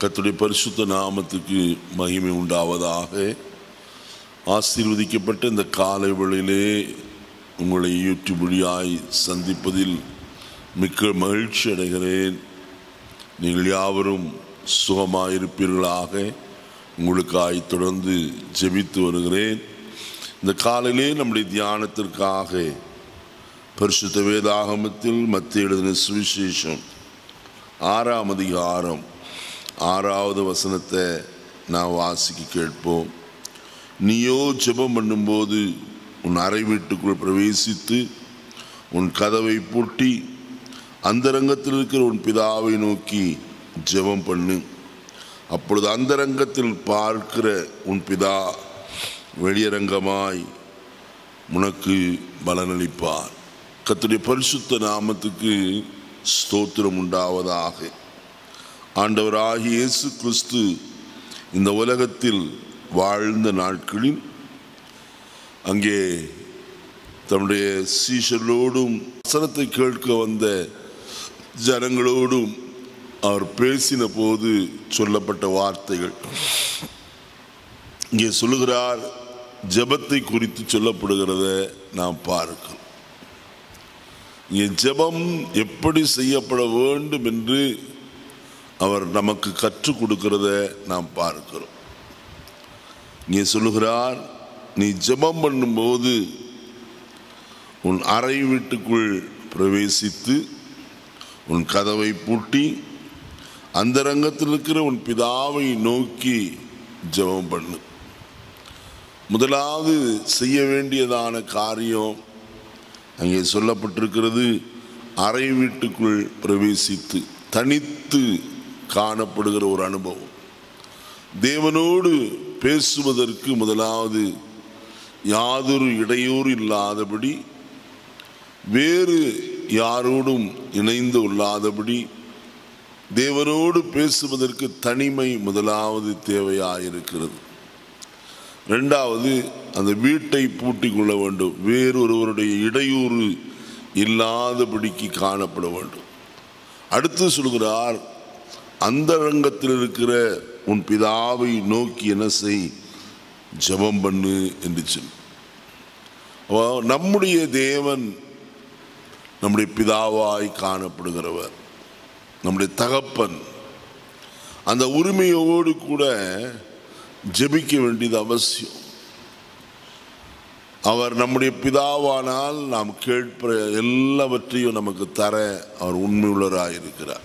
கர்த்தருடைய பரிசுத்த நாமத்துக்கு மகிமை உண்டாவதாக. ஆசீர்வதிக்கப்பட்ட இந்த காலை வேளையிலே உங்களை யூடியூப் வழியாய் சந்திப்பதில் மிக்க மகிழ்ச்சி அடைகிறேன். நீங்கள் யாவரும் சுகமாயிருப்பீர்களாக உங்களுக்காய் தொடர்ந்து ஜெபித்து வருகிறேன். இந்த காலையிலே நம்முடைய தியானத்திற்காக பரிசுத்த வேதாகமத்தில் மத்தேயு எழுதின சுவிசேஷம் 6ஆம் அதிகாரம் 6வது வசனத்தை நான் வாசிக்க கேட்போம். நீயோ ஜெபம் பண்ணும்போது உன் அறை வீட்டுக்குள் பிரவேசித்து உன் கதவை பூட்டி அந்தரங்கத்தில் இருக்கிற உன் பிதாவை நோக்கி ஜெபம் பண்ணு. அப்பொழுது அந்தரங்கத்தில் பார்க்கிற உன் பிதா வெளியரங்கமாய் உனக்கு பலனளிப்பார். கர்த்தருடைய பரிசுத்த நாமத்துக்கு ஸ்தோத்திரம் உண்டாவதாக. ஆண்டவராகிய இயேசு கிறிஸ்து இந்த உலகத்தில் வாழ்ந்த நாட்களில் அங்கே தம்முடைய சீஷர்களோடும் வசனத்தை கேட்க வந்த ஜனங்களோடும் அவர் பேசின போது சொல்லப்பட்ட வார்த்தைகள் இங்கே சொல்லுகிறார். ஜெபத்தை குறித்து சொல்லப்படுகிறத நாம் பார்க்கிறோம். இங்கே ஜெபம் எப்படி செய்யப்பட வேண்டும் என்று அவர் நமக்கு கற்றுக் கொடுக்கிறத நாம் பார்க்கிறோம். இங்கே சொல்லுகிறார், நீ ஜெபம் பண்ணும்போது உன் அறை வீட்டுக்குள் பிரவேசித்து உன் கதவை பூட்டி அந்தரங்கத்தில் இருக்கிற உன் பிதாவை நோக்கி ஜெபம் பண்ணு. முதலாவது செய்ய வேண்டியதான காரியம் அங்கே சொல்லப்பட்டிருக்கிறது. அறை வீட்டுக்குள் பிரவேசித்து தனித்து காணப்படுகிற ஒரு அனுபவம். தேவனோடு பேசுவதற்கு முதலாவது யாதொரு இடையூறு இல்லாதபடி, வேறு யாரோடும் இணைந்து கொள்ளாதபடி தேவனோடு பேசுவதற்கு தனிமை முதலாவது தேவையாயிருக்கிறது. ரெண்டாவது, அந்த வீட்டை பூட்டி கொள்ள வேண்டும். வேறொருவருடைய இடையூறு இல்லாதபடிக்கு காணப்பட வேண்டும். அடுத்து சொல்கிறார், அந்தரங்கத்தில் இருக்கிற உன் பிதாவை நோக்கி என்ன செய், ஜெபம் பண்ணு என்று சொல். நம்முடைய தேவன் நம்முடைய பிதாவாய் காணப்படுகிறவர், நம்முடைய தகப்பன். அந்த உரிமையோடு கூட ஜெபிக்க வேண்டியது அவசியம். அவர் நம்முடைய பிதாவானால் நாம் கேட்கிற எல்லாவற்றையும் நமக்கு தர அவர் உண்மையுள்ளவராயிருக்கிறார்.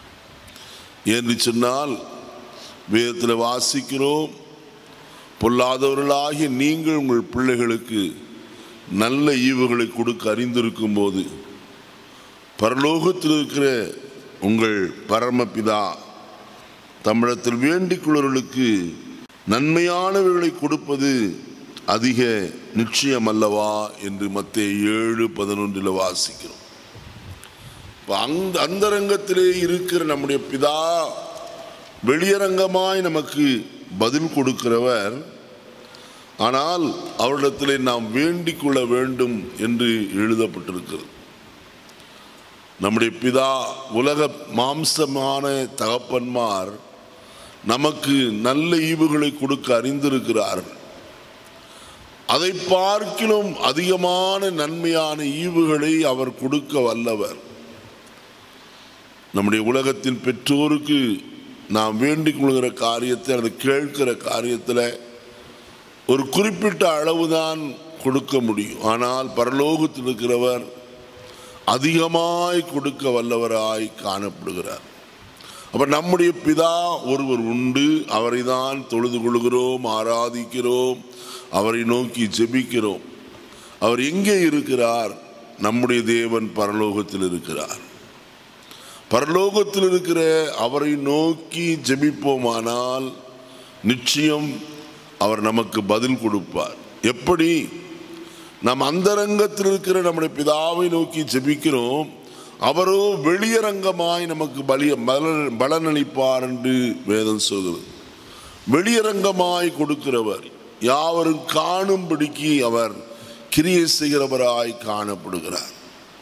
என்று சொன்னால் வேதத்தில் வாசிக்கிறோம், பொல்லாதவர்களாகிய நீங்கள் உங்கள் பிள்ளைகளுக்கு நல்ல ஈவுகளை கொடுக்க அறிந்திருக்கும் போது பரலோகத்தில் இருக்கிற உங்கள் பரமபிதா தமிழத்தில் வேண்டிக் கொள்வர்களுக்கு நன்மையானவர்களை கொடுப்பது அதிக நிச்சயம் அல்லவா என்று மத்தேயு 7:11 வாசிக்கிறோம். அந்தரங்கத்திலே இருக்கிற நம்முடைய பிதா வெளியரங்கமாய் நமக்கு பதில் கொடுக்கிறவர். ஆனால் அவரிடத்திலே நாம் வேண்டிக் கொள்ள வேண்டும் என்று எழுதப்பட்டிருக்கிறது. நம்முடைய பிதா உலக மாம்சமான தகப்பன்மார் நமக்கு நல்ல ஈவுகளை கொடுக்க அறிந்திருக்கிறார்கள். அதை பார்க்கிலும் அதிகமான நன்மையான ஈவுகளை அவர் கொடுக்க வல்லவர். நம்முடைய உலகத்தின் பெற்றோருக்கு நாம் வேண்டிக் கொள்கிற காரியத்தை, அதை கேட்கிற காரியத்தில் ஒரு குறிப்பிட்ட அளவுதான் கொடுக்க முடியும். ஆனால் பரலோகத்தில் இருக்கிறவர் அதிகமாய் கொடுக்க வல்லவராய் காணப்படுகிறார். அப்ப நம்முடைய பிதா ஒருவர் உண்டு, அவரை தான் தொழுது கொள்கிறோம், ஆராதிக்கிறோம், அவரை நோக்கி ஜெபிக்கிறோம். அவர் எங்கே இருக்கிறார்? நம்முடைய தேவன் பரலோகத்தில் இருக்கிறார். பரலோகத்தில் இருக்கிற அவரை நோக்கி ஜெபிப்போமானால் நிச்சயம் அவர் நமக்கு பதில் கொடுப்பார். எப்படி? நாம் அந்தரங்கத்தில் இருக்கிற நம்முடைய பிதாவை நோக்கி ஜெபிக்கிறோம், அவரோ வெளியரங்கமாய் நமக்கு பலனளிப்பார் என்று வேதம் சொல்கிறது. வெளியரங்கமாய் கொடுக்கிறவர், யாவரும் காணும்படிக்கு அவர் கிரியை செய்கிறவராய் காணப்படுகிறார்.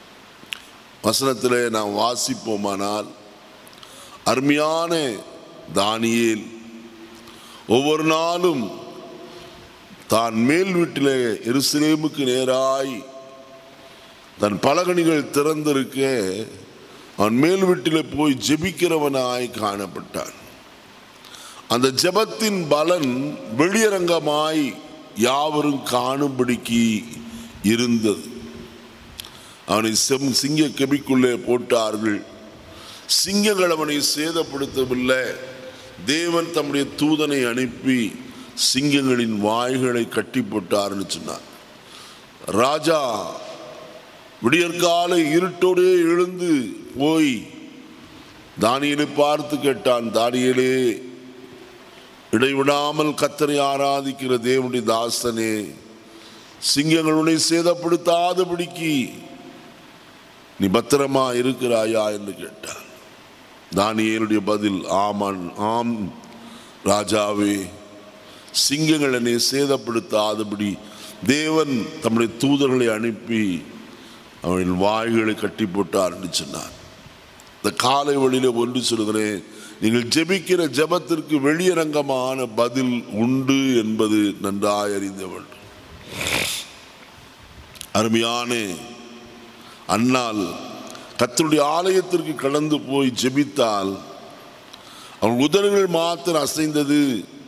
வசனத்தில் நாம் வாசிப்போமானால் அருமையான தானியேல் ஒவ்வொரு நாளும் தான் மேல் வீட்டிலே எருசலேமுக்கு நேராய் தன் பலகணிகள் திறந்திருக்க அவன் மேல் வீட்டிலே போய் ஜெபிக்கிறவனாய் காணப்பட்டான். அந்த ஜெபத்தின் பலன் வெளியரங்கமாய் யாவரும் காணும்படிக்கு இருந்தது. அவனை சிங்க கெபிக்குள்ளே போட்டார்கள். சிங்கங்கள் அவனை சேதப்படுத்தவில்லை. தேவன் தம்முடைய தூதனை அனுப்பி சிங்கங்களின் வாய்களை கட்டி போட்டார்னு சொன்னார். ராஜா விடியற்காலை இருட்டோடே எழுந்து போய் தானியேலை பார்த்து கேட்டான், தானியேலே, இடைவிடாமல் கர்த்தரை ஆராதிக்கிற தேவனுடைய தாசனே, சிங்கங்களுடைய சேதப்படுத்தாதபடிக்கு நீ பத்திரமா இருக்கிறாயா என்று கேட்டான். தானியேலுடைய பதில், ஆம் ராஜாவே, சிங்கங்கள் என்னை சேதப்படுத்தாதபடி தேவன் தம்முடைய தூதர்களை அனுப்பி அவனின் வாய்களை கட்டி போட்டார் என்று சொன்னார். இந்த காலை வழியில ஒன்று சொல்கிறேன், நீங்கள் ஜெபிக்கிற ஜெபத்திற்கு வெளியரங்கமான பதில் உண்டு என்பது நன்றாய் அறிந்த வேண்டும். அருமையான அன்னாள் கர்த்தருடைய ஆலயத்திற்கு கடந்து போய் ஜெபித்தால் அவன் உதடுகள் மாத்திரம் அசைந்தது.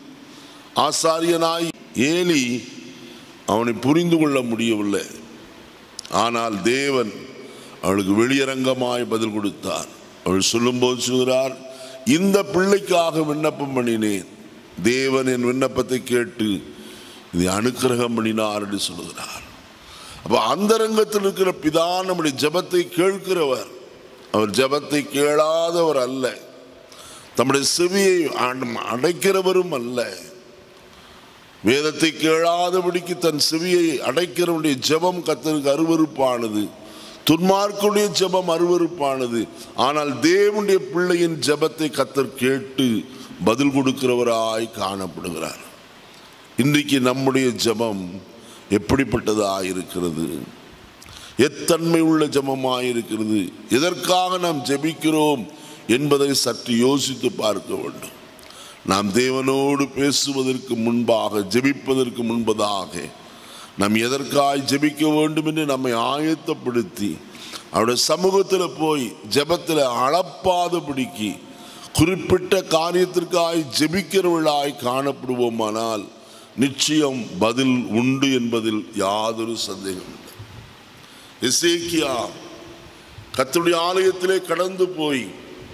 ஆசாரியனாய் ஏலி அவனை புரிந்து கொள்ள முடியவில்லை. ஆனால் தேவன் அவளுக்கு வெளியரங்கமாய் பதில் கொடுத்தார். அவள் சொல்லும்போது சொல்கிறார், இந்த பிள்ளைக்காக விண்ணப்பம் பண்ணினேன், தேவன் என் விண்ணப்பத்தை கேட்டு இதை அனுக்கிரகம் பண்ணினார் என்று சொல்கிறார். அப்ப அந்தரங்கத்தில் இருக்கிற பிதா நம்முடைய ஜெபத்தை கேட்கிறவர். அவர் ஜெபத்தை கேளாதவர் அல்ல, தம்முடைய செவியை அடைக்கிறவரும் அல்ல. வேதத்தை கேளாதபடிக்கு தன் செவியை அடைக்கிறவனுடைய ஜெபம் கர்த்தருக்கு அருவருப்பானது, துன்மார்க்கனுடைய ஜெபம் அருவருப்பானது. ஆனால் தேவனுடைய பிள்ளையின் ஜெபத்தை கர்த்தர் கேட்டு பதில் கொடுக்கிறவராய் காணப்படுகிறார். இன்றைக்கு நம்முடைய ஜெபம் எப்படிப்பட்டதாக இருக்கிறது? எத்தன்மை உள்ள ஜெபமாக இருக்கிறது? எதற்காக நாம் ஜெபிக்கிறோம் என்பதை சற்று யோசித்து பார்க்க வேண்டும். நாம் தேவனோடு பேசுவதற்கு முன்பாக, ஜெபிப்பதற்கு முன்பதாக நாம் எதற்காய் ஜெபிக்க வேண்டும் என்று நம்மை ஆயத்தப்படுத்தி அவருடைய சமூகத்தில் போய் ஜெபத்தில் அளப்பாதபடிக்கு குறிப்பிட்ட காரியத்திற்காய் ஜெபிக்கிறவர்களாய் காணப்படுவோமானால் நிச்சயம் பதில் உண்டு என்பதில் யாதொரு சந்தேகம் இல்லை. எசேக்கியா கர்த்தருடைய ஆலயத்திலே கடந்து போய்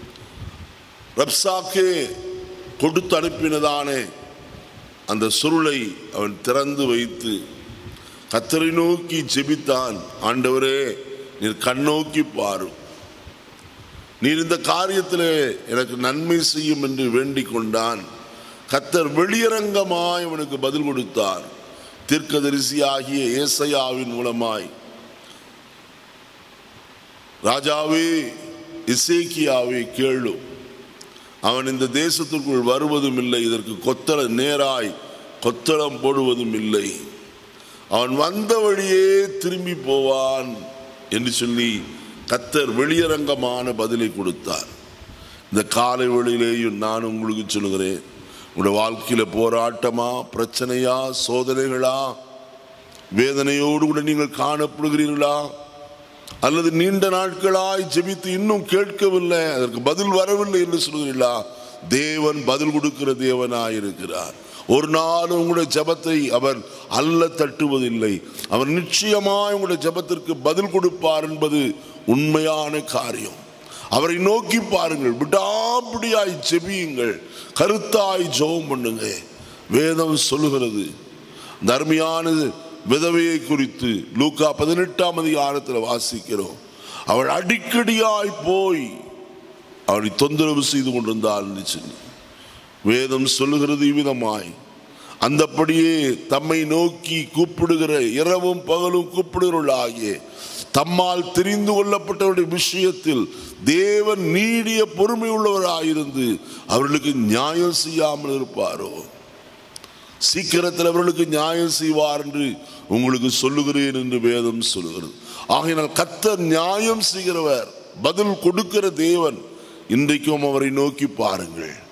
ரப்சாக்கே கொடுத்து அனுப்பினதானே அந்த சுருளை அவன் திறந்து வைத்து கர்த்தரை நோக்கி ஜெபித்தான். ஆண்டவரே, நீர் கண்ணோக்கி பாரும், நீர் இந்த காரியத்திலே எனக்கு நன்மை செய்யும் என்று வேண்டிக் கொண்டான். கர்த்தர் வெளியரங்கமாய் அவனுக்கு பதில் கொடுத்தார். தீர்க்கதரிசியாகிய ஏசாயாவின் மூலமாய், ராஜாவே எசேக்கியாவே கேளும், அவன் இந்த தேசத்திற்குள் வருவதும் இல்லை, இதற்கு நேராய் கொத்தளம் போடுவதும் இல்லை, அவன் வந்த வழியே திரும்பி போவான் என்று சொல்லி கர்த்தர் வெளியரங்கமான பதிலை கொடுத்தார். இந்த காலை வேளையிலேயும் நான் உங்களுக்கு சொல்லுகிறேன், உங்களுடைய வாழ்க்கையில போராட்டமா, பிரச்சனையா, சோதனைகளா, வேதனையோடு கூட நீங்கள் காணப்படுகிறீர்களா? அல்லது நீண்ட நாட்களாய் ஜெபித்து இன்னும் கேட்கவில்லை, அதற்கு பதில் வரவில்லை என்று சொல்கிறீர்களா? தேவன் பதில் கொடுக்கிற தேவனாயிருக்கிறார். ஒரு நாள் உங்களுடைய ஜெபத்தை அவர் அல்ல தட்டுவதில்லை. அவர் நிச்சயமாய் உங்களுடைய ஜெபத்திற்கு பதில் கொடுப்பார் என்பது உண்மையான காரியம். அவரை நோக்கி பாருங்கள், விடாப்பிடியாய் ஜெபியுங்கள், கருத்தாய் ஜெபம் பண்ணுங்க. வேதம் சொல்லுகிறது, தர்மியான விதவையை குறித்து லூக்கா 18ஆம் அதிகாரத்தில் வாசிக்கிறோம். அவள் அடிக்கடியாய் போய் அவளை தொந்தரவு செய்து கொண்டிருந்தாள். வேதம் சொல்லுகிறது இவ்விதமாய், அந்தப்படியே தம்மை நோக்கி கூப்பிடுகிற, இரவும் பகலும் கூப்பிடுகிறவர்களாகிய தம்மால் தெரிந்து கொள்ளப்பட்டவருடைய விஷயத்தில் தேவன் நீடிய பொறுமை உள்ளவராயிருந்து அவர்களுக்கு நியாயம் செய்யாமல் இருப்பாரோ? சீக்கிரத்தில் அவர்களுக்கு நியாயம் செய்வார் என்று உங்களுக்கு சொல்லுகிறேன் என்று வேதம் சொல்லுகிறது. ஆகையினால் கர்த்தர் நியாயம் செய்கிறவர், பதில் கொடுக்கிற தேவன். இன்றைக்கும் அவரை நோக்கி பாருங்கள்,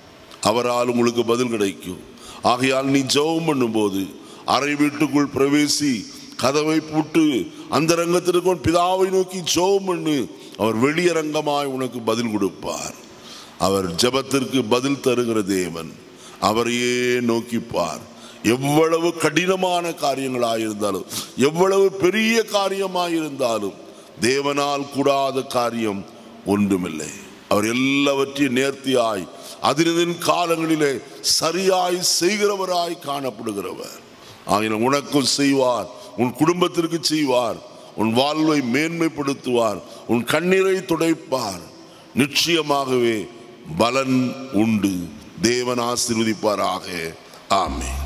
அவரால் உங்களுக்கு பதில் கிடைக்கும். ஆகையால் நீ ஜெபம் பண்ணும்போது அறை வீட்டுக்குள் பிரவேசி, கதவை பூட்டு, அந்த ரங்கத்திற்கு பிதாவை நோக்கி ஜெபம் பண்ணு. அவர் வெளியரங்கமாய் உனக்கு பதில் கொடுப்பார். அவர் ஜெபத்திற்கு பதில் தருகிற தேவன். அவரையே நோக்கிப்பார். எவ்வளவு கடினமான காரியங்களாயிருந்தாலும், எவ்வளவு பெரிய காரியமாயிருந்தாலும் தேவனால் கூடாத காரியம் ஒன்றுமில்லை. அவர் எல்லாவற்றையும் நேர்த்தியாய் அதின் காலங்களிலே சரியாய் செய்கிறவராய் காணப்படுகிறவர். ஆகின உனக்கும் செய்வார், உன் குடும்பத்திற்கு செய்வார், உன் வாழ்வை மேன்மைப்படுத்துவார், உன் கண்ணீரை துடைப்பார். நிச்சயமாகவே பலன் உண்டு. தேவன் ஆசீர்வதிப்பாராக. ஆமென்.